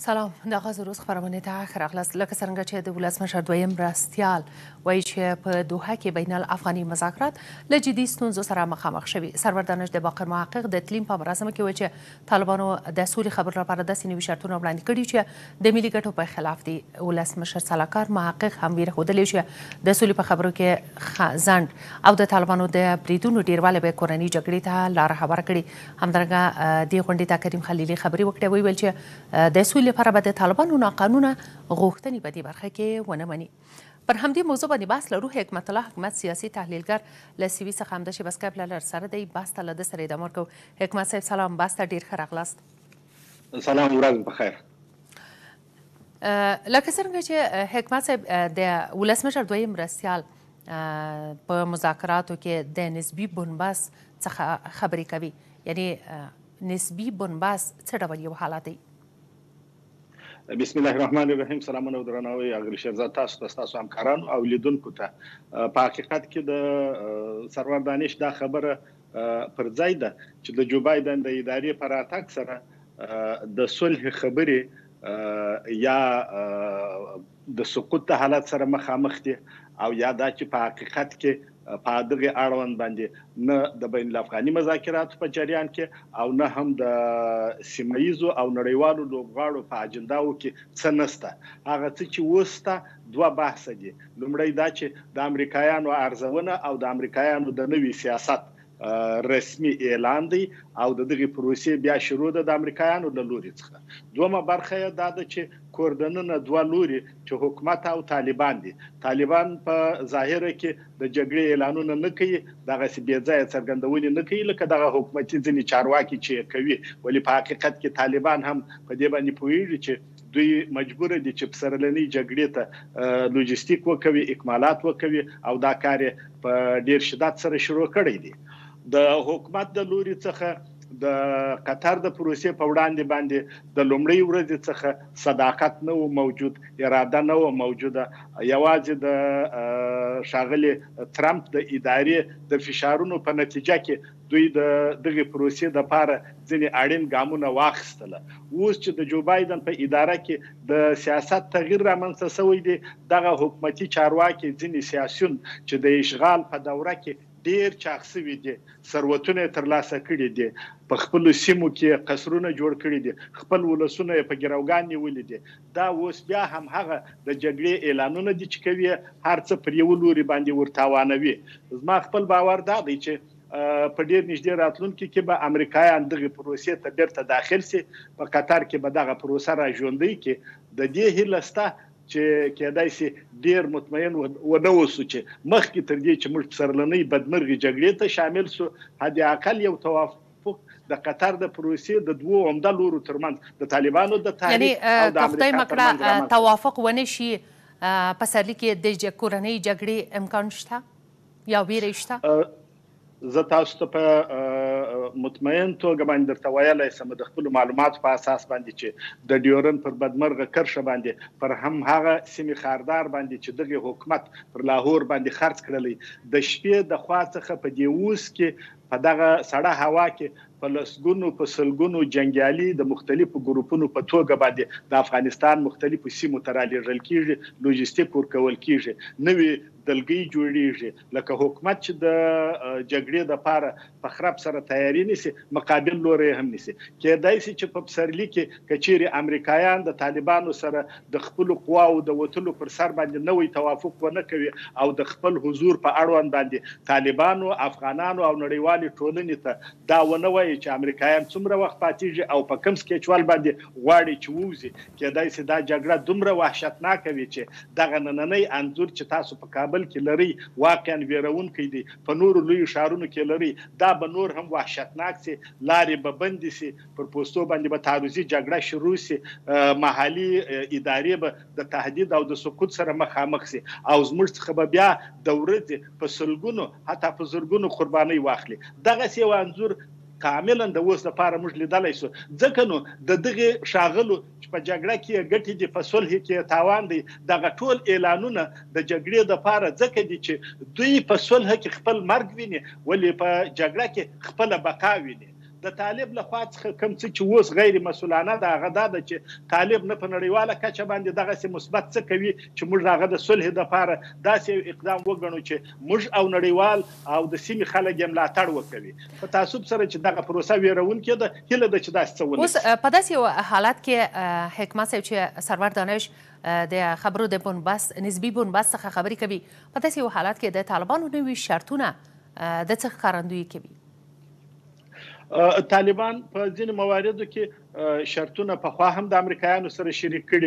سلام، د آغاز روز خبرونه ته ښه راغلاست. لکه څرنګه چې د ولسمشر دویم مرستیال وایي چې په دوحه کې بین الافغاني مذاکرات له جدي ستونزو سره مخامخ شوي. سرور دانش د باقر محقق د تلیم په مراسمو کې وایي چې طالبانو د سولې خبرو لپاره داسې نوي شرطونه وړاندې کړي چې د ملي ګټو په خلاف دي. ولسمشر سلاکار محقق هم ویره ښودلې چې د سولې په خبرو کې ځنډ او د طالبانو د بریدونو ډیروالی به کورنۍ جګړې ته لاره هواره کړي. همدارنګه دې غونډې ته کریم خلیلي خبرې وکړې، ویل چې د سولې لپاره به د طالبانو ناقانونه غوښتنې په دې برخه کې ونه مني. پر همدې موضوع باندې بحث لرو. حکمت الله حکمت سیاسي تحلیلګر له سیوي څخه همداسې په سکایپ له لر سره دی. بحث ته له ده سره ادامه ورکوو. حکمت صاحب سلام، بحث ته ډېر ښه راغلاست. سلام، ورځ بخیر. لکه څرنګه چې حکمت صاحب د ولسمشر دویم مرستیال په مذاکراتو کې د نسبي بنبست څخه خبرې کوي، یعنی نسبي بنبست څه ډول یو حالت دی؟ بسم الله الرحمن الرحیم. سلامونه او درناوی اغلی شهزاد تاسو ته، ستاسو همکارانو او لیدونکو ته. په حقیقت کې د سرور دانش دا خبره پر ځای ده چې د جو بایدن د ادارې پر راتګ سره د صلح خبرې یا د سقوط د حالت سره مخامخ دي، او یا دا چې په حقیقت کې په دغه اړوند باندې نه د بین الافغاني مذاکراتو په جریان کې او نه هم د سیمهیزو او نړیوالو لوبغاړو په اجنداو کې څه نشته. هغه څه چې وسته دوه بحث دي. لومړی دا چې د امریکایانو ارزونه او د امریکایانو د نوي سیاست رسمي اعلان دی او د دغه پروسې بیا شروع ده د امریکایانو له لوري څخه. دومره برخه یې دا ده چې کوردنونه دوه لوري چې حکومت او طالبان دي. طالبان په ظاهره کې د جګړې اعلانونه نه کوي، دغسې بې ځایه څرګندونې نه کوي لکه دغه حکومتي ځینې چارواکي چې کوي، ولې په حقیقت کې طالبان هم په دې باندې پوهېږي چې دوی مجبور دي چې په سرلنۍ جګړې ته لوجستیک وکوي، اکمالات وکوي، او دا کار یې په ډېر شدت سره شروع کړی دی. د حکومت د لوري څخه د قطر د پروسې په وړاندې باندې د لومړۍ ورځې څخه صداقت نه و موجود، اراده نه و موجوده. یوازې د ښاغلي ترامپ د ادارې د فشارونو په نتیجه کې دوی د دغه پروسې دپاره ځینې اړین ګامونه واخیستله. اوس چې د جو بایدن په اداره کې د سیاست تغییر رامنځته شوی دی، دغه حکومتي چارواکي ځینې سیاسیون چې د اشغال په دوره کې ډیر چاغ شوي دي، ثروتونه یې ترلاسه کړي دي، په خپلو سیمو کې قصرونه جوړ کړي دي، خپل ولسونه یې په ګروګان نیولي دي. دا اوس بیا هم هغه د جګړې اعلانونه دي چې کوي هر څه پر یو لوري باندې ورتاوانوي. زما خپل باور دا دی چې په ډیر نږدې راتلونکي کې به امریکایان دغه پروسې ته بیرته داخل سي، په قطر کې به دغه پروسه را ژوندۍ کړي. د دې هیله شته چې کېدای شي ډیر مطمئن ونه اوسو چې مخکې تر دې چې موږ په سرلنۍ بدمرغي جګړې ته شامل سو، حد اقل یو توافق د قطر د پروسې د دوو عمده لورو ترمنځ د طالبانو د تحریک او د امریکا ترمنځ توافق ونه شي، په سرلي کې د کورنۍ جګړې امکان شته یا ویره شته؟ زه تاسو ته په مطمئن توګه باندې درته ویلی شم د خپلو معلوماتو په اساس باندې چې د ډیورن پر بدمرغه کرښه باندې پر هم هغه سیمې خاردار باندې چې دغه حکومت پر لاهور باندې خرڅ کړلی، د شپې د خوا څخه په دې اوس کې په دغه سړه هوا کې په لسګونو په سلګونو جنګیالي د مختلفو ګروپونو په توګه باندې د افغانستان مختلفو سیمو ته رالیږل کیږي، لوجستیک ورکول کیږي، نوې دلګۍ جوړیږي. لکه حکومت چې د جګړې دپاره په خراب سره تیاری نیسي، مقابل لوری هم نیسي. کېدای شي چې په پسرلي کې که چیرې امریکایان د طالبانو سره د خپلو قواو د وتلو پر سر باندې نوی توافق ونه کوي او د خپل حضور په اړوند باندې طالبانو، افغانانو او نړیوالې ټولنې ته دا ونه وایي چې امریکایان څومره وخت پاتېږي او په کوم سکیچوال باندې غواړي چې ووځي. کېدای شي دا جګړه دومره وحشتناکه وي چې دغه نننی انځور چې تاسو په کابل کې لري واقعا ویرونکی دی، په نورو لویو ښارونو کې لري، دا به نور هم وحشتناک سي، لارې به بندې سي، پر پوستو باندې به تعرضي جګړه شروع سي، محلي ادارې به د تهدید او د سقوط سره مخامخ سي، او زموږ څخه به بیا د ورځې په سلګونو حتی په زرګونو قربانۍ واخلي. دغسې یو انځور کاملا د اوس لپاره موږ لیدلی سو. ځکه نو د دغې ښاغلو چې په جګړه کې ګټې دي، په صلح کې تاوان دی، دغه ټول اعلانونه د جګړې دپاره ځکه دي چې دوی په صلح کې خپل مرګ ویني، ولې په جګړه کې خپله بقا ویني. د طالب له خوا څخه کوم څه چې اوس غیر مسؤلانه ده هغه دا ده چې طالب نه په نړیواله کچه باندې دغسې مثبت څه کوي چې موږ هغه د صلح دپاره داسې یو اقدام وګڼو چې موږ او نړیوال او د سیمې خلک یې ملاتړ وکوي. په تعصب سره چې دغه پروسه ویرونکې ده، هیله ده چې داسې څه ونه شي. اوس په داسې یو حالت کې حکمت صاحب چې سرور دانش د خبرو د بنبست نسبي بنبست څخه خبرې کوي، په داسې یو حالت کې د طالبانو نوي شرطونه د څه ښکارندویي کوي؟ طالبان په ځینې مواردو کې شرطونه پخوا هم د امریکایانو سره شریک کړي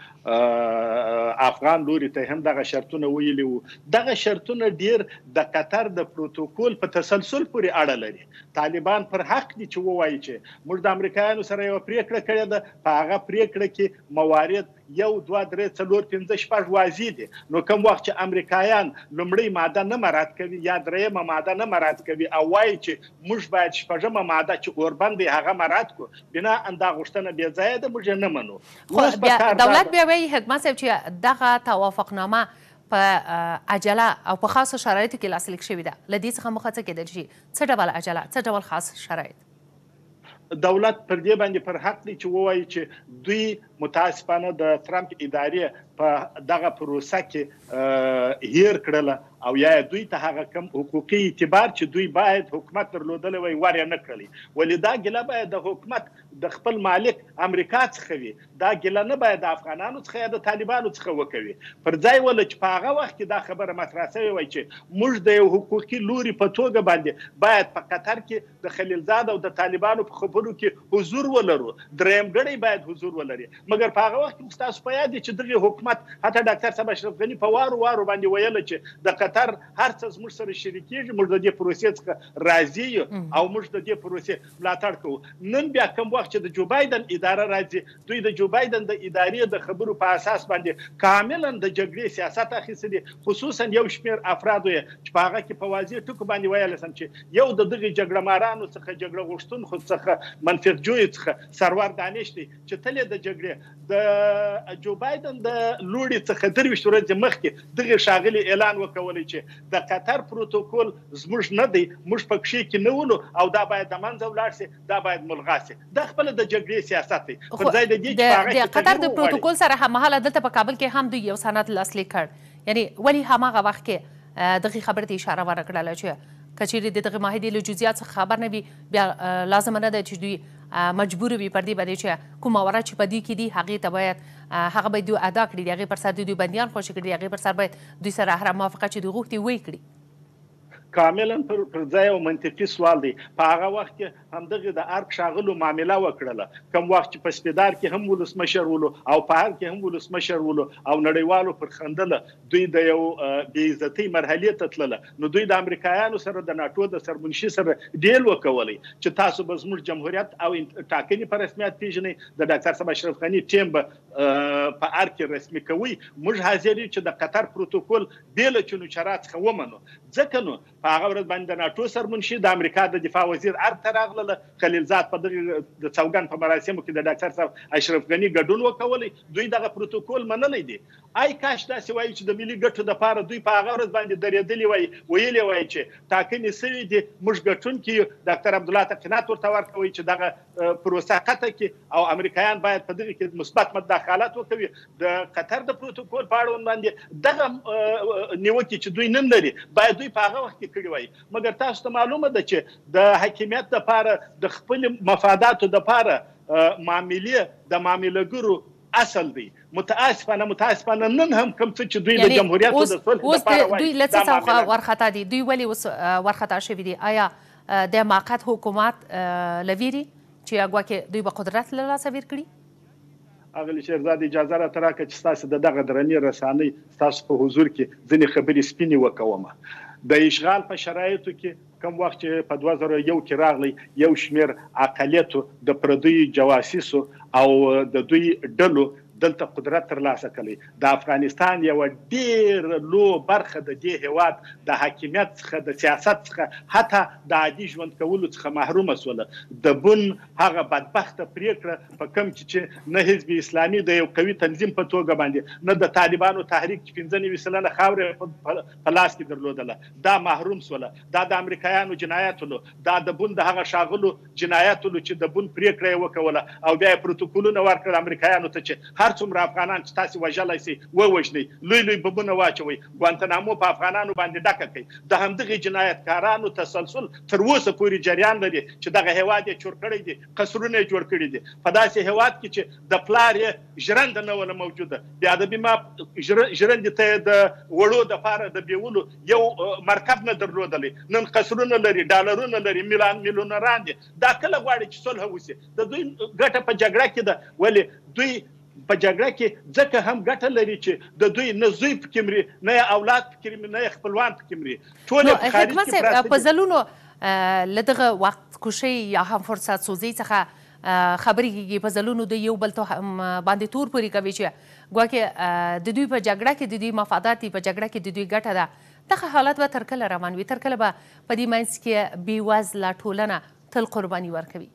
ولو، افغان لوري ته هم دغه شرطونه ویلي وو. دغه شرطونه ډیر د قطر د پروتوکول په تسلسل پورې اړه لري. طالبان پر حق دي چې ووایي چې موږ د امریکایانو سره یوه پریکړه کړې ده، په هغه پریکړه کې موارد 1 2 3 4 5 6 واضح دي. نو کوم وخت چې امریکایان لومړۍ ماده نه مراعات کوي یا درېیمه ماده نه مراعات کوي او وایي چې موږ باید شپږمه ماده چې اوربند هغه مراعات کړو، بنا دا غوښتنه بې ځایه ده، موږ یې نه منو. دولت بیا وایي حکمت صاحب چې دغه توافقنامه په عجله او په خاصو شرایطو کې لاسلیک شوې ده. له دې څخه موخه څه کېدل شي؟ څه ډول عجله، څه ډول خاص شرایط؟ دولت پر دې باندې پر حق دی چې ووایي چې دوی متاسفانه د ټرمپ ادارې په دغه پروسه کې هیر کړله او یا دوی ته هغه کم حقوقي اعتبار چې دوی باید حکومت درلودلی وای ور یې نه کړلی. ولې دا ګیله باید د حکومت د خپل مالک امریکا څخه وي، دا ګیله نه باید د افغانانو څخه یا د طالبانو څخه وکوي. پر ځای ول چې په هغه وخت کې دا خبره مطرح شوې وای چې موږ د یو حقوقي لوري په توګه باندې باید په قطر کې د خلیلزاد او د طالبانو په خبرو کې حضور ولرو، درېیم ګړی باید حضور ولري. مګر په هغه وخت کې تاسو په یاد چې دغه حکومت حتی ډاکټر صاحب اشرف غني په وارو باندې ویل چې د قطر هر څه زموږ سره شریکېږي، موږ د دې پروسې څخه راضي یو او موږ د دې پروسې ملاتړ کوو. نن بیا کوم وخت چې د جو بایدن اداره راځي، دوی د جو بایدن د ادارې د خبرو په اساس باندې کاملا د جګړې سیاست اخیستلی، خصوصا یو شمېر افرادو یې چې په هغه کې په واضح ټکو باندې ویلی سم چې یو د دغې جګړه مارانو څخه، جګړه غوښتونکو څخه، منفعتجویو څخه سرور دانش دی چې تل یې د جګړې د جو بایدن د لوړې څخه 23 ورځې مخکې دغه ښاغلي اعلان وکولی چې د قطر پروتوکول زموږ نه دی، موږ په کښې کې نه ولو او دا باید د منځه ولاړ شي، دا باید ملغا شي. دا خپله د جګړې سیاست دی. پر ځای د دې چې د قطر د پروتوکول سره هممهاله دلته په کابل کې هم دوی یو سند لاسلیک کړ. یعنی ولې هماغه وخت کې دغې خبرې ته اشاره ونه کړله چې که چیرې د دغې معاهدې له جزئیات څخه خبر نه وي، بیا لازمه نه ده چې دوی مجبور وي پر دې باندې چې کوم موارد چې په دې کې دي هغه باید دوی ادا کړي، د هغې پر سر دوی بندیان خوشي کړي، د هغې پر سر باید دوی سره هره موافقه چې دوی غوښتي ویې کړي. کاملا پر ځای او منطقي سوال دی. په هغه وخت کې همدغه د ارګ ښاغلو معامله وکړله، کوم وخت چې په سپیدار کې هم ولسمشر ولو او په هر کې هم ولسمشر ولو او نړیوالو پر خندله، دوی د یو بې عزتۍ مرحلې ته تلله. نو دوی د امریکایانو سره د ناټو د سرمنشي سره ډیل وکولی چې تاسو به زموږ جمهوریت او ټاکنې په رسمیت پیژنئ، د ډاکټر صاحب اشرف غني ټیم به په ارګ کې رسمي کوي، موږ حاضر یو چې د قطر پروتوکول بې له چونوچرا څخه ومنو. ځکه نو په هغه ورځ باندې د ناټو سرمنشي د امریکا د دفاع وزیر ارګ ته راغله، خلیلزاد په دغه د سوګند په مراسمو کې د ډاکټر صاحب اشرف غني ګډون وکولی، دوی دغه پروتوکول منلی دی. آی کاش داسې وایي چې د ملي ګټو دپاره دوی په هغه ورځ باندې درېدلي وایي، ویلي وایي چې ټاکنې سوي دي، موږ ګټونکي یو. ډاکټر عبدالله ته قناعت ورته ورکوي چې دغه پروسه قطع کړي او امریکایان باید په دغه کې مثبت مداخلات وکوي. د قطر د پروتوکول په اړوند باندې دغه نیوکې چې دوی نن لري باید دوی په هغه وخت کې کړي وایي. مګر تاسو ته معلومه ده چې د حاکمیت دپاره د خپل مفاداتو دپاره معاملې د معاملهګرو اصل دی. متاسفانه نن هم کوم څه چې دوی د جمهوریت د صلح دپاره وایي، دوی له څه څخه ورخطا دي؟ دوی ولې اوس ورخطا شوي دي؟ آیا د موقت حکومت له ویرې چې ګواکې دوی به قدرت له لاسه ویر کړي؟ اغلی شهرزاد اجازه راته راکړه چې ستاسو د دغه درنې رسانۍ ستاسو په حضور کې ځینې خبرې سپینې وکومه. د اشغال په شرایطو کې کوم وخت چې په 2001 کې راغلی، یو شمېر اقلیتو د پردیو جواسیسو او د دوی ډلو دلته قدرت ترلاسه کړی د افغانستان یو ډېر لو برخه د دې هیواد د حاکمیت څخه د سیاست څخه حتی د عادي ژوند کولو څخه محرومه سوله د بن هغه بدبخته پریکړه په کوم چې نه حزب اسلامي د یو قوي تنظیم په توګه باندې نه د طالبانو تحریک 95 سلنه خاورې په لاس کې درلودله دا محروم سوله دا د امریکایانو جنایاتونو دا د بن د هغه شاغلو جنایاتونو چې د بن پریکړه یې وکوله او بیا یې پروتوکولونه ورکړل امریکایانو ته چې هر څومره افغانان چې تاسې وژلی سئ ووژنئ لوی لوی بمونه واچوئ ګوانتنامو په افغانانو باندې ډکه کوي د همدغې جنایتکارانو تسلسل تر اوسه پورې جریان لري چې دغه هیواد یې چور کړی دی قصرونه یې جوړ کړي دي په داسې هیواد کې چې د پلار یې ژرنده نه وله موجوده بیا د بیما ژرندې ته یې د وړو دپاره د بیولو یو مرکب نه درلودلی نن قصرونه لري ډالرونه لري میلیونران دي دا کله غواړي چې صلح وشي د دوی ګټه په جګړه کې ده ولې دوی په جګړه کې ځکه هم ګټه لري چې د دوی نه زوی پکې مري نه یې اولاد پکې مري نه یې خپلوان پکې مري ټول په خارج کې پراته په ځلونو له دغه وخت کشۍ یا هم فرصت سوزۍ څخه خبرې کېږي په ځلونو د یو بل باندې تور پورې کوي چې ګواکې د دوی په جګړه کې د دوی مفادات په جګړه کې د دوی ګټه ده دغه حالت به تر کله روان وي تر کله به په دې منځ کې بېوزله ټولنه تل قرباني ورکوي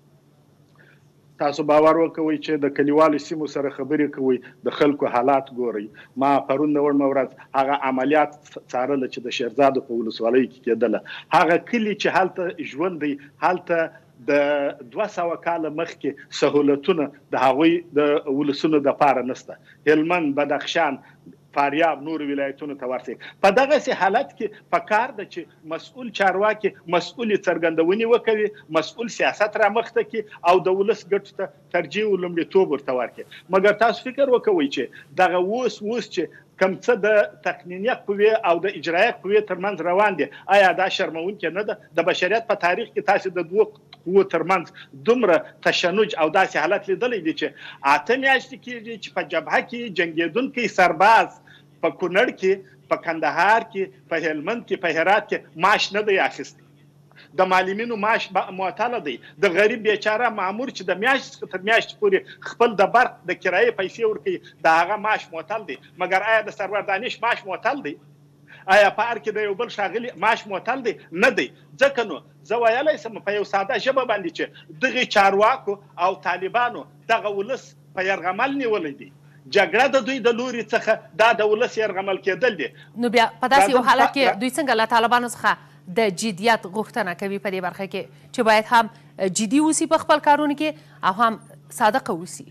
تاسو باور وکوئ چې د کلیوالو سیمو سره خبرې کوئ د خلکو حالات ګورئ ما پرون د وړمه ورځ هغه عملیات څارله چې د شیرزادو په ولسوالۍ کې کېدله هغه کلي چې هلته ژوند دی هلته د 200 کاله مخکې سهولتونه د هغوی د ولسونو دپاره نشته هلمند بدخشان فاریاب نور ولایتونو ته ورسېږي په دغسې حالت کې پکار ده چې مسؤل چارواکي مسؤلې څرګندونې وکوي مسؤل سیاست رامخته کړي او د ولس ګټو ته ترجیح او لومړیتوب ورته ورکړي مګر تاسو فکر وکوئ چې دغه اوس چې کوم څه د تقنینیت قوې او د اجرایه قوې ترمنځ روان دي آیا دا شرمونکې نه ده د بشریت په تاریخ کې تاسو د دوه قوو ترمنځ دومره تشنج او داسې حالت لیدلی دی چې 8 میاشتې کېږي چې په جبهه کې جنګېدونکی سرباز په کونړ کې په کندهار کې په هلمند کې په هرات کې معاش نه دی اخیستی د معلمینو معاش معطله دی د غریب بیچاره مامور چې د میاشتې څخه تر میاشتې پورې خپل د برق د کرایې پیسې ورکوي د هغه معاش معطل دی مګر آیا د سرور دانش معاش معطل دی آیا په هر کې د یو بل ښاغلي معاش معطل دی نه دی ځکه نو زه ویلی سم په یو ساده ژبه باندې چې دغې چارواکو او طالبانو دغه ولس په یرغمل نیولی دی جګړه د دوی د لوري څخه دا د ولس یرغمل کېدل دي نو بیا په داسې یو حالت کې دوی څنګه له طالبانو څخه د جدیت غوښتنه کوي په دې برخه کې چې باید هم جدي اوسي په خپل کارونو کې او هم صادقه اوسي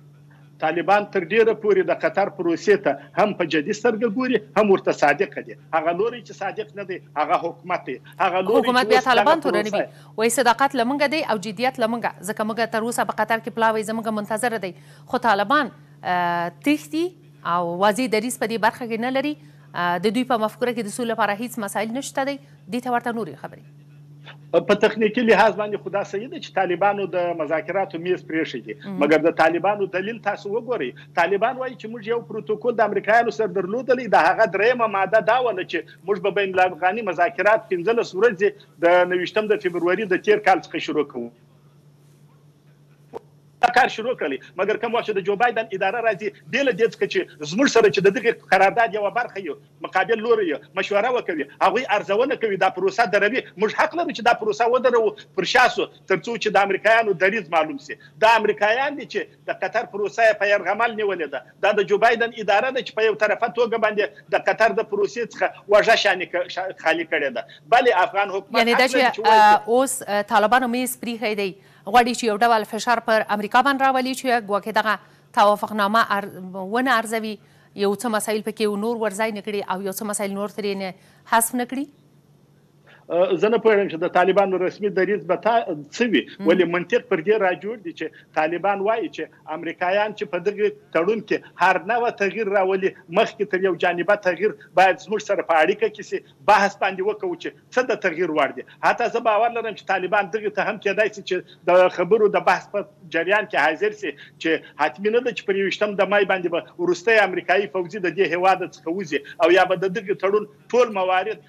طالبان تر ډیره پورې د قطر پروسې ته هم په جدي سترګه ګوري هم ورته صادق دي هغه لوري چې صادق نه دی هغه حکومت دی هغه لوري حکومت بیا طالبان تورنوي وایي صداقت لمنګه دی او جدیت لمنګه ځکه موږ تر اوسه په قطر کې پلاوی زموږ منتظر دی خو طالبان تښتي او واضح دریځ په دې برخه کې نه لري د دوی په مفکوره کې د سولې لپاره هیڅ مسایل نشته دی دې ته ورته نورې خبرې په تخنیکي لحاظ باندې خدا صحیح ده چې طالبانو د مذاکراتو میز پرېښی مګر د طالبانو دلیل تاسو وګورئ طالبان وایي چې موږ یو پروتوکول د امریکایانو سره درلودلی د هغه درېیمه ماده دا وله چې موږ به بین الافغاني مذاکرات 15 ورځې د 29 د فبروري د تیر کال څخه شروع کوو کار شروع کړلی مګر کوم وخت د جو بایدن اداره راځي بې له دې څخه چې زموږ سره چې د دغې قرارداد یوه برخه یو مقابل لوری یو مشوره وکوي هغوی ارزونه کوي دا پروسه دروي موږ حق لرو چې دا پروسه ودروو پر شا سو تر څو چې د امریکایانو دریځ معلوم سي دا امریکایان دي چې د قطر پروسه یې په یرغمل نیولې ده دا د جو بایدن اداره ده چې په یو طرفه توګه باندې د قطر د پروسې څخه وژه شانې خالي کړې ده بلې افغان حکومت یعنې دا چې اوس طالبانو میز پرېښی دی غواړي چې یو ډول فشار پر امریکا باندې راولي چې ګواکې دغه توافقنامه ونه ارزوي یو څه مسایل پکې نور ورځای نه کړي او یو څه مسایل نور ترې نه حذف نه کړي زه نه پوهېږم چې د طالبانو رسمي دریځ به څه وي ولې منطق پر دې راجوړ دی چې طالبان وایي چې امریکایان چې په دغه تړون کې هر نوع تغییر راولي مخکې تر یو جانبه تغییر باید زموږ سره په اړیکه کې سي بحث باندې وکړو چې څه د تغییر وړ دي حتی زه باور لرم چې طالبان دغه ته هم کېدای سي چې د خبرو د بحث په جریان کې حاضر سي چې حتمي نه ده چې پر 21 د مای باندې به وروستی امریکایي فوجي د دې هېواده څخه وځي او یا به د دغه تړون ټول موارد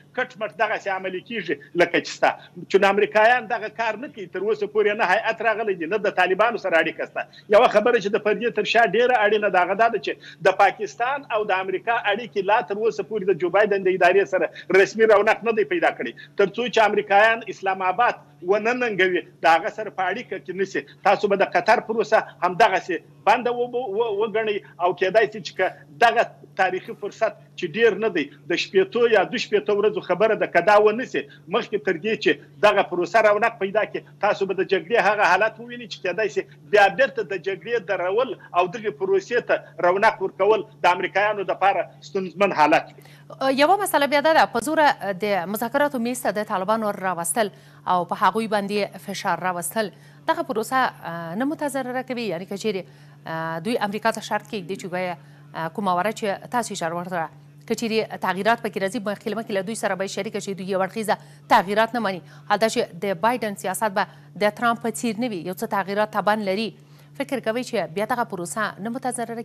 کټ مټ دغسې عملي کېږي لکه چې ستا چې امریکایان دغه کار نه کوي تر اوسه پورې نه هیئت راغلی دی نه د طالبانو سره اړیکه شته یوه خبره چې د پردې تر شا ډېره اړینه ده هغه دا ده چې د پاکستان او د امریکا اړیکې لا تر اوسه پورې د جو بایدن د ادارې سره رسمي رونق نه دی پیدا کړی تر څو چې امریکایان اسلام آباد ونه ننګوي د هغه سره په اړیکه کې نشي تاسو به د قطر پروسه همدغسې بنده وګڼئ او کېدای شي چې دغه تاریخي فرصت چې ډیر نه دی د شپېتو یا 2 شپېتو ورځو خبره ده که دا ونه سي مخکې تر دې چې دغه پروسه رونق پیدا کړي تاسو به د جګړې هغه حالت ووینئ چې کېدای شي بیا بېرته د جګړې درول او دغې پروسې ته رونق ورکول د امریکایانو دپاره ستونزمن حالت وي یوه مسله بیا دا ده په زوره د مذاکراتو میز ته د طالبانو راوستل او په هغوی باندې فشار راوستل دغه پروسه نه متضرره کوي یعنې که چیرې دوی امریکا ته شرط کیږدي چې ګویا کومه وره چې تاسو اشاره ورته که چیرې تغییرات پکې راځي مخکې له دوی سره باید شریکه شي دوی یو اړخیزه تغییرات نه مني هلته چې د بایدن سیاست به د ترامپ په څیر نه وي یو څه تغییرات طبعا لري فکر کوئ چې بیا دغه پروسه نه متضرره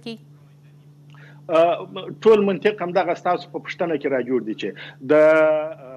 کیږي ټول منطق همدغه ستاسو په پوښتنه کې راجوړ دي چې د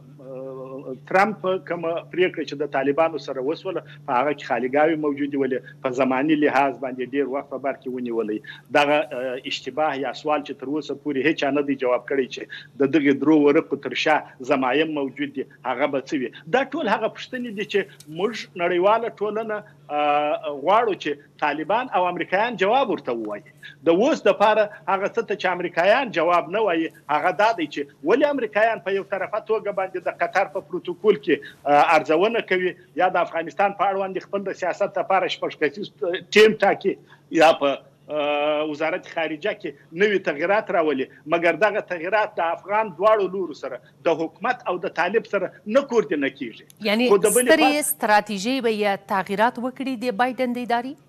ترامپ کومه پریکړه چې د طالبانو سره وسوله په هغه کې خالیګاوې موجودې ولې په زماني لحاظ باندې ډېر وخت په بر کې ونیولی دغه اشتباه یا سوال چې تر اوسه پورې هیچا نه دی جواب کړی چې د دغې درو ورقو تر شا ضمایم موجود دي هغه به څه وي دا ټول هغه پوښتنې دي چې موږ نړیواله ټولنه غواړو چې طالبان او امریکایان جواب ورته ووایي د اوس دپاره هغه څه ته چې امریکایان جواب نه وایي هغه دا دی چې ولې امریکایان په یو طرفه توګه باندې د قطر په پروتوکول کې ارزونه کوي یا د افغانستان په اړوند خپل د سیاست لپاره شپږ کسیز ټیم ټاکي یا په وزارت خارجه کې نوي تغییرات راولي مګر دغه تغییرات د افغان دواړو لورو سره د حکومت او د طالب سره نه کوردینه کیږي یعنې سترې ستراتیژۍ به یې تغییرات وکړي د بایدن د ادارې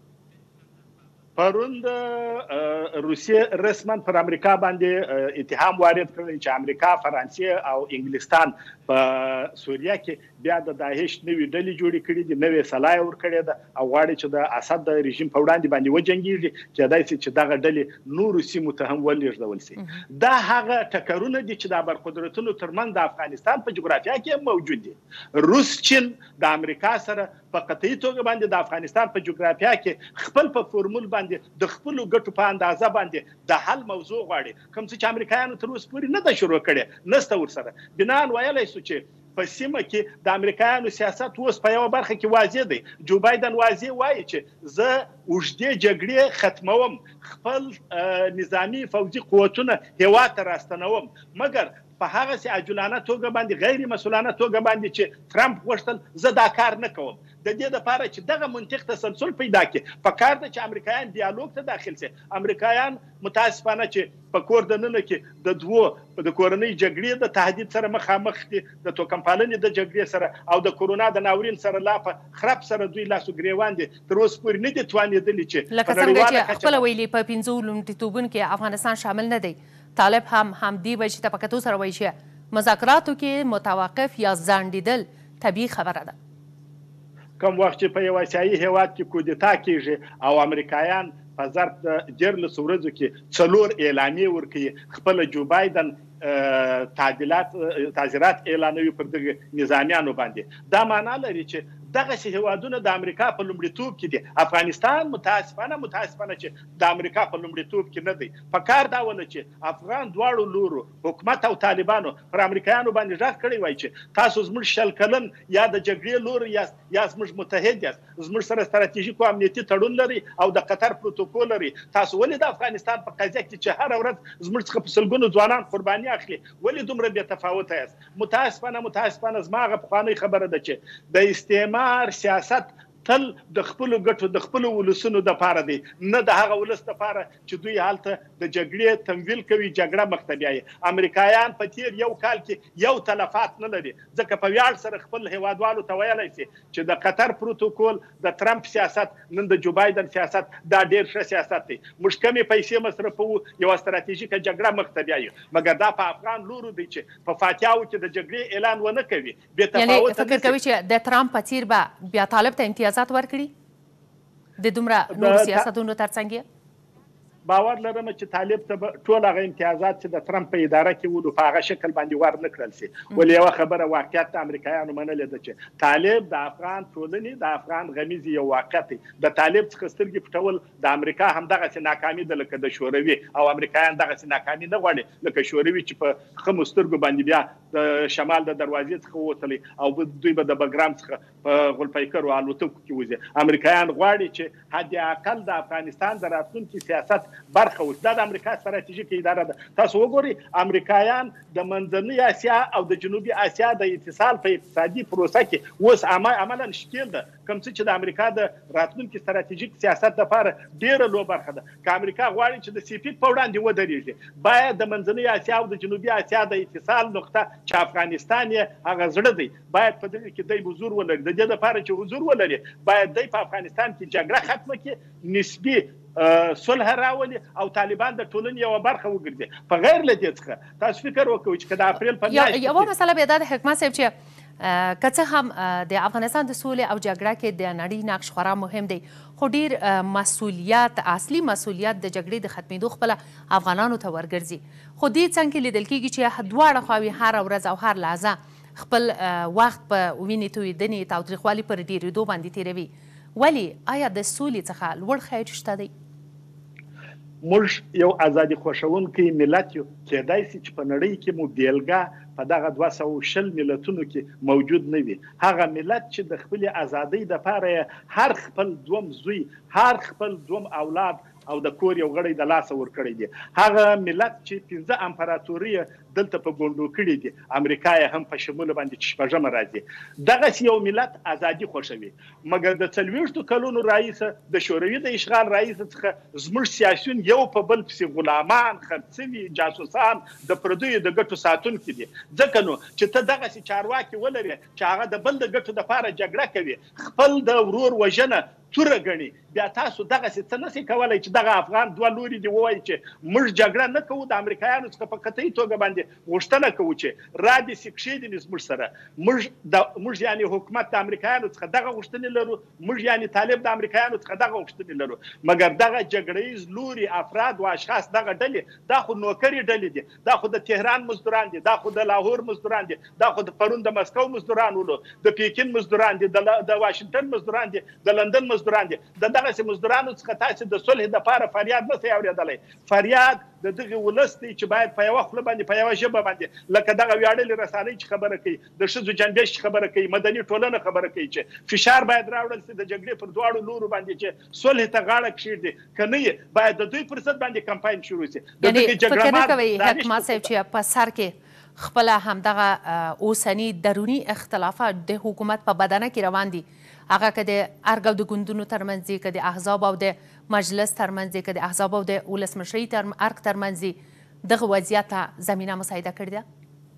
پرون د روسیې رسما پر امریکا باندې اتهام وارد کړی چې امریکا فرانسې او انګلستان په سوریه کې بیا د داعش نوې ډلې جوړې کړې دي نوې سلایه ورکړې ده او غواړي چې د اسد د رژیم په وړاندې باندې وجنګېږي کېدای شي چې دغه ډلې نورو سیمو ته هم ولېږدول شي دا هغه ټکرونه دي چې د برقدرتونو ترمنځ د افغانستان په جغرافیه کې موجود دي روس چین د امریکا سره په قطعي توګه باندې د افغانستان په جغرافیه کې خپل په فورمول باندې د خپلو ګټو په اندازه باندې د حل موضوع غواړي کوم څه چې امریکایانو تر اوسه پورې نه ده شروع کړې نسته ورسره بنان ویلی سو چې په سیمه کې د امریکایانو سیاست اوس په یوه برخه کې واضح دی جو بایدن واضح وایي چې زه اوږدې جګړې ختموم خپل نظامي فوجي قوتونه هېواد ته راستنوم مګر په هغسې عجولانه توګه باندې غیر مسؤلانه توګه باندې چې ترامپ غوښتل زه دا کار نه کوم د دې لپاره چې دغه منطق تسلسل پیدا کړي پکار ده چې امریکایان ډیالوګ ته داخل شي امریکایان متاسفانه چې په کور دننه کې د دوو د کورنۍ جګړې د تهدید سره مخامخ دي د توکمپالنې د جګړې سره او د کورونا د ناورین سره لا په خراب سره دوی لاسو ګریوان دي تر اوسه پورې نه دي توانېدلي چې لکه څنګه چې خپله ویلي په 5 لومړیتوبونو کې افغانستان شامل نه دی طالب هم همدې وجې ته په کتو سره وایي چې مذاکراتو کې متوقف یا ځنډېدل طبیعي خبره ده کوم وخت چې په یو اسیایي هېواد کې کودتا کېږي او امریکایان په ظرف د 14 ورځو کې 4 اعلامیې ورکوي خپله جو بایدن تعزیرات اعلانوي پر دغه نظامیانو باندې دا معنا لري چې دغسې هېوادونه د امریکا په لومړیتوب کې دي افغانستان متاسفانه چې د امریکا په لومړیتوب کې نه دی پکار دا ونه چې افغان دواړو لورو حکومت او طالبانو پر امریکایانو باندې غږ کړی وای چې تاسو زموږ شل کلن یا د جګړې لور یاست یا زموږ متحد یاست زموږ سره ستراتیژیک او امنیتي تړون لري او د قطر پروتوکول لري تاسو ولې د افغانستان په قضیه کې چې هره ورځ زموږ څخه په سلګونو ځوانان قرباني اخلي ولې دومره بې تفاوته یاست متاسفانه زما هغه پخوانۍ خبره ده چې د استعمار سیاست تل د خپلو ګټو د خپلو ولسونو دپاره دی نه د هغه ولس دپاره چې دوی هلته د جګړې تمویل کوي جګړه مخ ته بیایي امریکایان په تیر یو کال کې یو تلفات نه لري ځکه په ویاړ سره خپل هیوادوالو ته ویلی شي چې د قطر پروتوکول د ترامپ سیاست نن د جو بایدن سیاست دا ډېر ښه سیاست دی موږ کمې پیسې مصرفوو یوه ستراتیژیکه جګړه مخ ته بیایو مګر دا په افغان لورو دی چې په فاتحاو کې د جګړې اعلان ونه کوي یعنې فکر کوي چې د ترامپ په څیر به بیا طالب ته امتیازات ورکړي د دومره نورو سیاستونو ترڅنګ باور لرم چې طالب ته ټول هغه امتیازات چې د ترامپ په اداره کې وو په هغه شکل باندې ور نه کړل شي. ولې یوه خبره واقعیت د امریکایانو منلې ده چې طالب د افغان ټولنې د افغان غمیز یو واقعیت دی. د طالب څخه سترګې پټول د امریکا همدغسې ناکامي ده لکه د شوروي، او امریکایان دغسې ناکامي نه غواړي لکه شوروي چې په خمو سترګو باندې بیا د شمال د دروازې څخه ووتلی او دوی به د بګرام څخه په غولپیکرو الوتکو کې وځي. امریکایان غواړي چې حد اقل د افغانستان د راتلونکي سیاست برخه اوس دا د امریکا ستراتیژیکه اداره ده. تاسو وګورئ امریکایان د منځنۍ اسیا او د جنوبي اسیا د اتصال په اقتصادي پروسه کې اوس عملا شکیل ده، کوم څه چې د امریکا د راتلونکي ستراتیژیک سیاست لپاره ډیره لویه برخه ده. که امریکا غواړي چې د سیپیک په وړاندې ودرېږي، باید د منځنۍ اسیا او د جنوبي اسیا د اتصال نقطه چې افغانستان یې هغه زړه دی، باید په دغه کې دی حضور ولري. د دې لپاره چې حضور ولري باید دی په افغانستان کې جګړه ختمه کړي، نسبي صلح راولي او طالبان د ټولنې یوه برخه وګرځي. په غیر له دې څخه تاسو فکر وکړئ چې که د اپریل په میاشت یوه مسله بیا دا د حکمت صاحب چې که څه هم د افغانستان د سولې او جګړه کې د نړۍ نقش خورا مهم دی، خو ډیر مسؤلیت، اصلي مسؤلیت د جګړې د ختمېدو خپله افغانانو ته ورګرځي. خو دې څنګ کې لیدل کېږي چې دواړه خواوې هره ورځ او هر لحظه خپل وخت په وینې تویېدنې تاوتریخوالي پر ډېرېدو باندې تېروي. ولې آیا د سولې څخه لوړ خیال شته دی؟ موږ یو ازادي خوښونکی ملت یو، کېدای شي چې په نړۍ کې مو بیلګه په دغه 220 ملتونو کې موجود نه وي. هغه ملت چې د خپلې ازادۍ دپاره هر خپل دوم زوی، هر خپل دوم اولاد او د کور یو غړی د لاسه ورکړی دی. هغه ملت چې 15 امپراتوري دلته په ګونډو کړي دي، امریکا یې هم په شمول باندې چې شپږمه راځي. دغسې یو ملت ازادي خوښوي. مګر د 40 کلونو راهیسه د شوروي د اشغال راهیسه څخه زموږ سیاسیون یو په بل پسې غلامان، خرڅوي، جاسوسان، د پردیو د ګټو ساتونکي دي. ځکه نو چې ته دغسې چارواکي ولرې چې هغه د بل د ګټو دپاره جګړه کوي، خپل د ورور وژنه توره ګڼي، بیا تاسو دغسې څه نشئ کولی چې دغه افغان دوه لوري دې ووایي چې موږ جګړه نه کوو، د امریکایانو څخه په قطعي توګه باندې غوښتنه کوو چې را دې سي کښېږدي زموږ سره. موږ یعنې حکومت د امریکایانو څخه دغه غوښتنې لرو، موږ یعنې طالب د امریکایانو څخه دغه غوښتنې لرو. مګر دغه جګړه ییز لوري افراد و اشخاص دغه ډلې دا خو نوکرې ډلې دي، دا خو د تهران مزدوران دي، دا خو د لاهور مزدوران دي، دا خو د پرون د مسکو مزدوران ولو، د پیکین مزدوران دي، د واشنګټن مزدوران دي، د لندن مزدوران دي. د دغسې مزدورانو څخه تاسې د صلح دپاره فریاد نه شئ اورېدلی. فریاد د دغه ولس دی چې باید په یوه خوله باندې، په یوه ژبه باندې، لکه دغه ویاړلې رسنۍ چې خبره کوي، د ښځو جنبش چې خبره کوي، مدني ټولنه خبره کوي چې فشار باید راوړل شي د جګړې پر دواړو لورو باندې چې صلح ته غاړه کښېږدي. که نه یې باید د دوی پر ضد باندې کمپاین شروع شي. یعنې فکر نه کوئ حکمت صاحب چې په سر کې خپله همدغه اوسني دروني اختلافات د حکومت په بدنه کې روان دي، هغه که د ارګ او د ګوندونو ترمنځ دي، که د احزاب او د مجلس ترمنځ دي، که د احزاب او د ولسمشرۍ ارګ ترمنځ دي، دغه وضعیت ته زمینه مساعده کړې ده؟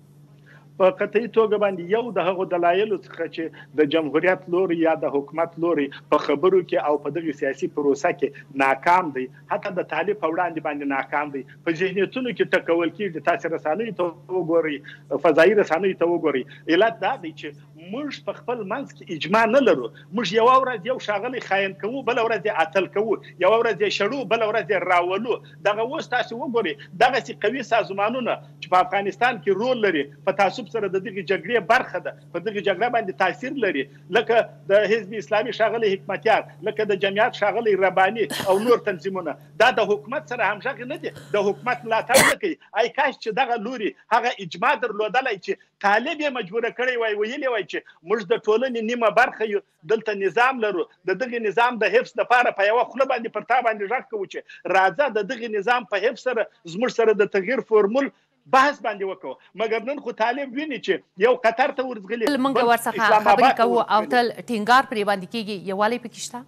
په قطعي توګه باندې یو د هغو دلایلو څخه چې د جمهوریت لوري یا د حکومت لوري په خبرو کې او په دغه سیاسي پروسه کې ناکام دی، حتی د طالب په وړاندې باندې ناکام دی. په ذهنیتونو کې ټکول کېږي. تاسې رسنیو ته وګورئ، فضایي رسنیو ته وګورئ. علت دا دی چې موږ په خپل منځ کې اجماع نه لرو. موږ یوه ورځ یو ښاغلی خاین کوو، بله ورځ یې اتل کوو، یوه ورځ یې شړو، بله ورځ یې راولو. دغه اوس تاسې وګورئ، دغسې قوي سازمانونه چې په افغانستان کې رول لري، په تعصب سره د دغه جګړې برخه ده، په دغه جګړه باندې تاثیر لري، لکه د حزب اسلامي ښاغلی حکمتیار، لکه د جمعیت ښاغلی رباني او نور تنظیمونه، دا د حکومت سره همغږي نه دي، د حکومت ملاتړ نه کوي. ای کاش چې دغه لوري هغه اجماع درلودلی چې طالب یې مجبوره کړی وای، ویلي وای چې موږ د ټولنې نیمه برخه یو، دلته نظام لرو، د دغه نظام د حفظ لپاره په یوه خوله باندې پر تا باندې غږ کوو چې راځه د دغه نظام په حفظ سره زموږ سره د تغییر فورمول بحث باندې وکړو. مګر نن خو طالب ویني چې یو قطر ته ورځغلي، موږ ورڅخه خبرې کوو او تل ټینګار پرې باندې کېږي. یووالی پکې شته؟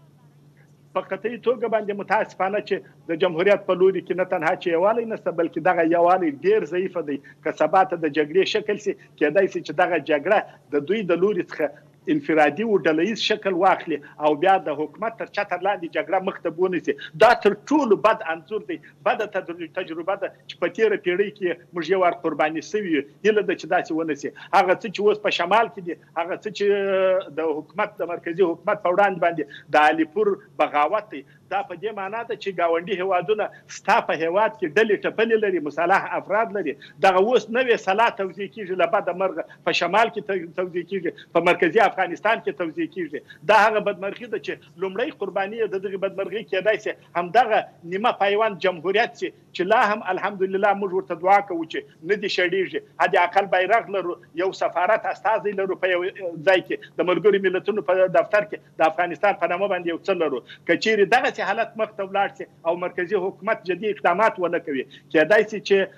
په قطعي توګه باندې متاسفانه چې د جمهوریت په لوري کې نه تنها چې یووالی نشته، بلکې دغه یووالی ډېر ضعیفه دی. که سبا ته د جګړې شکل سي، کېدای سي چې دغه جګړه د دوی د لوري څخه انفرادي و ډلهیز شکل واخلي او بیا د حکومت تر چتر لاندې جګړه مخ ته بونیسي. دا تر ټولو بد انځور دی، بده تجربه ده چې په تېره پیړۍ کې موږ یو وار قرباني سوي یو. هیله ده چې داسې ونه سي. هغه څه چې اوس په شمال کې دي، هغه څه چې د حکومت، د مرکزي حکومت په وړاندې باندې د الیپور بغاوت دی، دا په دې معنا ده چې ګاونډي هیوادونه ستا په هیواد کې ډلې ټپلې لري، مسلح افراد لري، دغه اوس نوې سلا توزیع کیږي، له بده مرغه په شمال کې توزیع کیږي، په مرکزي افغانستان کې توزیع کیږي. دا هغه بدمرغي ده چې لومړی قرباني د دغه بدمرغي کېدای شي همدغه نیمه پیوند جمهوریت چې لا هم الحمدلله موږ ورته دعا کوو چې نه دي شړېږي، حد اقل بیرغ لرو، یو سفارت استازی لرو په یو ځای کې، د ملګرو ملتونو په دفتر کې د افغانستان په نامه باندې یو څه لرو. که چیرې دغسې حالت مخته ولاړ شي او مرکزي حکومت جدي اقدامات ونه کوي، کېدای شي چې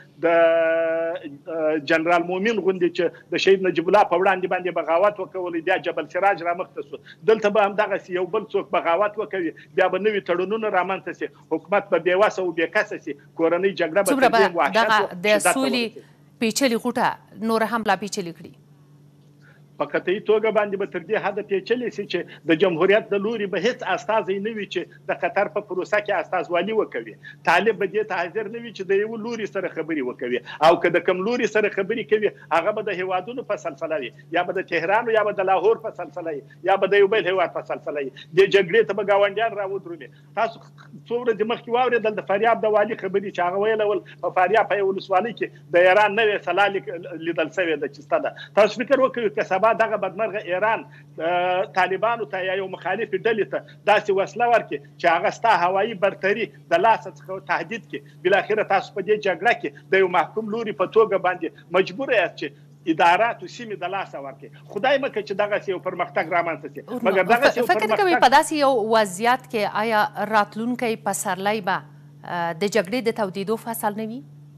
د جنرال مومن غوندې چې د شهید نجیب الله په وړاندې باندې بغاوت وکولی، بیا جبل سراج رامخته شو، دلته به همدغسې یو بل څوک بغاوت وکوي، بیا به نوي تړونونه رامنځته شي، حکومت به بېوسه او بېکسه شي، کورنۍ جګړه به تر دې وحشت د سولې پیچلې غوټه نور هم لا پیچلې کړي. په قطعي توګه باندې به تر دې حده پیچلې شي چې د جمهوریت د لوري به هیڅ استازی نه وي چې د قطر په پروسه کې استازوالي وکوي. طالب به دې ته حاضر نه وي چې د یو لوري سره خبرې وکوي، او که د کوم لوري سره خبرې کوي هغه به د هیوادونو په سلسله وي، یا به د تهران یا به د لاهور په سلسله وي، یا به د یو بل هیواد په سلسله وي. دې جګړې ته به ګاونډیان راودرومي. تاسو څو ورځې مخکې واورېدل د فاریاب د والي خبرې چې هغه ویل ول په فاریاب په یو ولسوالۍ کې د ایران نوې سلا لیدل شوې ده چې سته ده. تاسو فکر وکړئ که سبا دغه بدمرغه ایران طالبانو ته یا یو مخالف ډلې ته داسې وسله ورکړي چې هغه ستا هوایي برتري د لاسه څخه تهدید کړي، بالاخره تاسو په دې جګړه کې د یو محکوم لوري په توګه باندې مجبور یاست چې ادارات او سیمې د لاسه ورکړي. خدای مکړي چې دغسې یو پرمختګ رامنځته شي. مګر دغسې یو فکر کوئ په داسې یو وضعیت کې آیا راتلونکی پسرلی به د جګړې د تودېدو فصل نه وي؟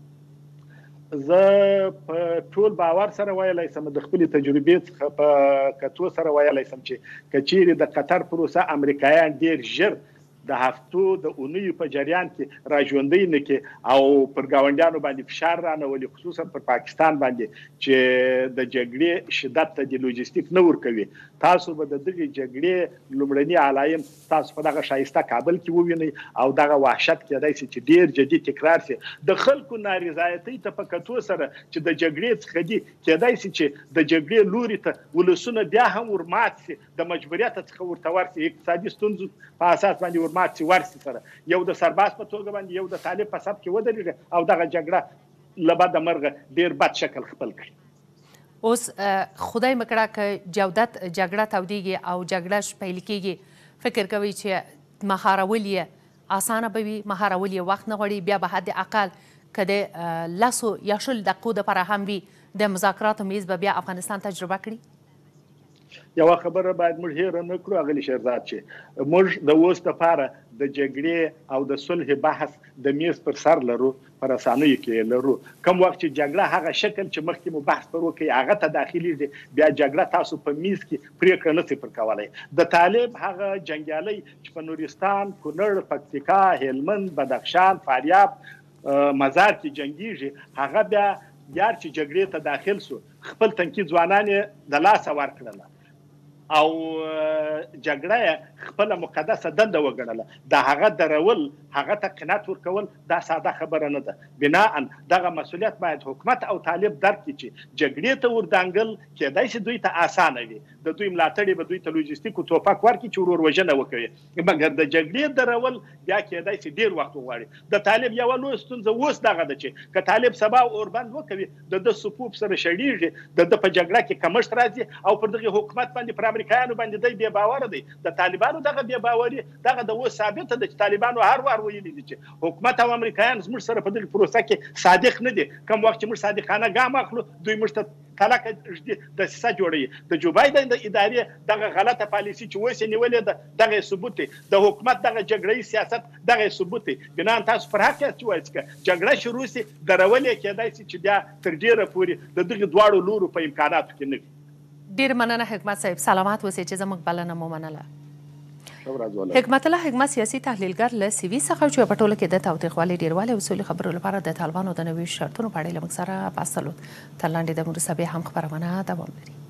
زه په ټول باور سره ویلی شم، د خپلې تجربې څخه په کتو سره ویلی شم چې که چیرې د قطر پروسه امریکایان ډېر ژر د هفتو د اونیو په جریان کې راژوندی نه کړي او پر ګاونډیانو باندې فشار رانولي، خصوصا پر پاکستان باندې چې د جګړې شدت ته د لوجستیک نه ورکوي، تاسو به د دغې جګړې لومړني علایم تاسو په دغه ښایسته کابل کې ووینئ او دغه وحشت کېدای شي چې ډېر جدي تکرار شي. د خلکو نارضایتۍ ته په کتو سره چې د جګړې څخه دي، کېدای شي چې د جګړې لوري ته ولسونه بیا هم ورمات شي، د مجبوریت څخه ورته ورسي، اقتصادي ستونزو په اساس باندې ورمات شي، ورسي سره یو د سرباز په توګه باندې یو د طالب په سب کې ودرېږي او دغه جګړه له بده مرغه ډېر بد شکل خپل کړي. اوس خدای مکړه که جودت جګړه تودېږي او جګړه پیل کېږي، فکر کوئ چې مهارول یې اسانه به وي؟ مهارول یې وخت نه غواړي؟ بیا به حد اقل که د 10 یا 20 دقیقو دپاره هم وي د مذاکراتو میز به بیا افغانستان تجربه کړي؟ یوه خبره باید موږ هیره نه کړو اغلې شهرزاد، چې موږ د اوس دپاره د جګړې او د صلح بحث د میز پر سر لرو، په رسنیو کې لرو. کوم وخت چې جګړه هغه شکل چې مخکې مو بحث پر وکړئ هغه ته داخلېږي، بیا جګړه تاسو په میز کې پرېکړه نشئ پر کولی. د طالب هغه جنګیالۍ چې په نورستان، کونړ، پکتیکا، هلمند، بدخشان، فاریاب، مزار کې جنګیږي، هغه بیا یار چې جګړې ته داخل سو خپل تنکي ځوانان یې د لاسه ورکړله او جګړه خپله مقدسه دنده وګڼله. د هغه درول، هغه ته قناعت ورکول دا ساده خبره نه ده. بناء دغه مسؤلیت باید حکومت او طالب درک کړي چې جګړې ته وردانګل کېدای شي دوی ته اسانه وي، د دوی ملاتړي به دوی ته لوجستیک او توپک ورکړي چې ورور وژنه وکوي، مګر د جګړې درول بیا کېدای شي ډېر وخت وغواړي. د طالب یوه لویه ستونزه اوس دغه ده چې که طالب سبا اوربند وکوي د ده صفوف سره شړېږي، د ده په جګړه کې کمښت راځي او پر دغې حکومت باندې پر امریکایانو باندې دی بې باوره دی. د طالبانو دغه بې باوري دغه د اوس ثابته ده چې طالبانو هر وار ویلي دي چې حکومت او امریکایان زموږ سره په دغه پروسه کې صادق نه دي. کوم وخت چې موږ صادقانه ګام اخلو دوی موږ ته تلکه دسیسه جوړوي. د جو بایدن د ادارې دغه غلطه پالیسي چې اوس یې نیولې ده دغه ثبوت دی، د حکومت دغه جګړهیي سیاست دغه ثبوت دی. بنا تاسو پر حق یاست چې وایئ چې جګړه شروع شي درول یې کېدای شي چې بیا تر ډېره پورې د دغې دواړو لورو په امکاناتو کې نه وي. ډېر مننه حکمت صاحب، سلامات اوسئ چې زموږ بلنه مو منله. حکمت الله حکمت سیاسي تحلیلګر له سیوي څخه چې په ټوله کې د تاوتریخوالي ډېروالی او سولې خبرو لپاره د طالبانو د نویو شرطونو په اړه له موږ سره بحث درلود. تر لاندې د مرسبې هم خپرونه دوام لري.